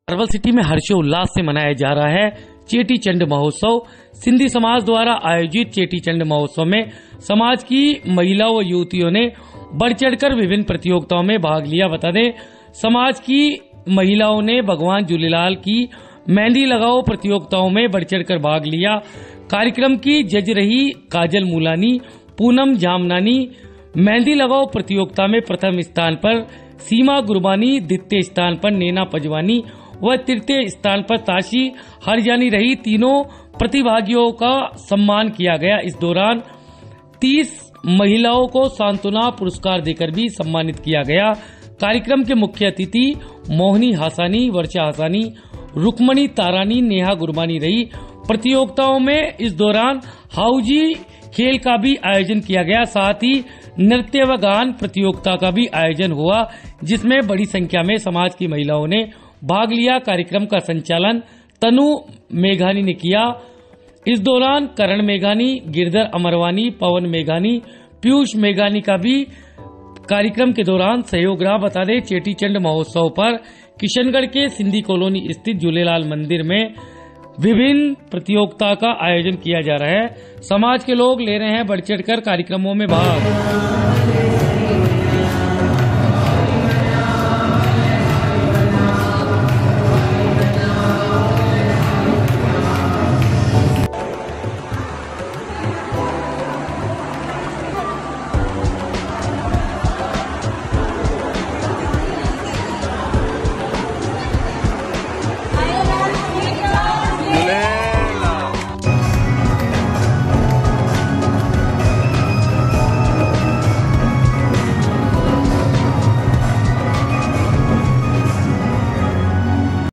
Arwal city में हर्षोल्लास से मनाया जा रहा है चेटी चंड महोत्सव। सिंधी समाज द्वारा आयोजित चेटी चंड महोत्सव में समाज की महिलाओं व युवतियों ने बढ़ चढ़कर विभिन्न प्रतियोगिताओं में भाग लिया। बता दें, समाज की महिलाओं ने भगवान झूलेलाल की मेहंदी लगाओ प्रतियोगिताओं में बढ़ चढ़कर भाग लिया। कार्यक्रम की जज रही काजल मूलानी, पूनम जामनानी। मेहंदी लगाओ प्रतियोगिता में प्रथम स्थान पर सीमा गुरबानी, द्वितीय स्थान पर नैना पजवानी व तृतीय स्थान पर ताशी हरजानी रही। तीनों प्रतिभागियों का सम्मान किया गया। इस दौरान 30 महिलाओं को सांत्वना पुरस्कार देकर भी सम्मानित किया गया। कार्यक्रम के मुख्य अतिथि मोहिनी हासानी, वर्षा हासानी, रुक्मणी तारानी, नेहा गुरबानी रही। प्रतियोगिताओं में इस दौरान हाउजी खेल का भी आयोजन किया गया। साथ ही नृत्य व गान प्रतियोगिता का भी आयोजन हुआ, जिसमें बड़ी संख्या में समाज की महिलाओं ने भाग लिया। कार्यक्रम का संचालन तनु मेघानी ने किया। इस दौरान करण मेघानी, गिरधर अमरवानी, पवन मेघानी, पीयूष मेघानी का भी कार्यक्रम के दौरान सहयोग रहा। बता दें, चेटी चंड महोत्सव पर किशनगढ़ के सिंधी कॉलोनी स्थित झूलेलाल मंदिर में विभिन्न प्रतियोगिता का आयोजन किया जा रहा है। समाज के लोग ले रहे हैं बढ़ चढ़कर कार्यक्रमों में भाग।